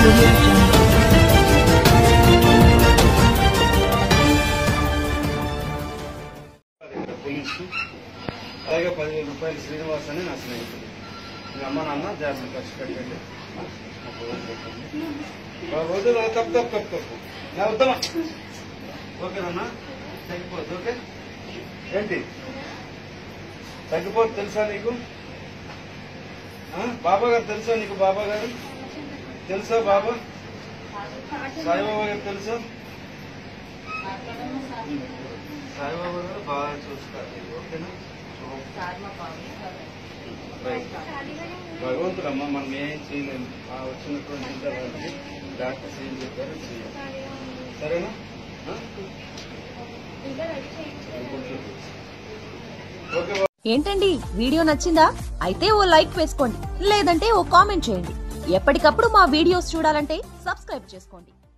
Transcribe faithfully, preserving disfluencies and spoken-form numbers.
audio jungle. అలాగే పదివేల రూపాయలు శ్రీనివాస్ అని నా స్నేహితుడు. మీ అమ్మ నాన్న జాగ్రత్త ఖర్చు పెట్టండి. వద్దు తప్పు తప్పు తప్పు తప్పు నా వద్దామా? ఓకేనన్నా, తగ్గిపోద్దు. ఓకే ఏంటి తగ్గిపోద్దు తెలుసా నీకు? బాబా గారు తెలుసా నీకు? బాబా గారు తెలుసా? బాబా సాయిబాబా గారు తెలుసా? సాయిబాబా గారు బాగా చూస్తారు. ఓకేనా? భగవంతుడమ్మా, మనం ఏం చేయలేము. ఆ వచ్చినటువంటి వాళ్ళకి డాక్టర్స్ ఏం చెప్పారో చేయాలి. సరేనా? ఓకే. ఏంటండి వీడియో నచ్చిందా? అయితే ఓ లైక్ వేసుకోండి, లేదంటే ఓ కామెంట్ చేయండి. ఎప్పటికప్పుడు మా వీడియోస్ చూడాలంటే సబ్స్క్రైబ్ చేసుకోండి.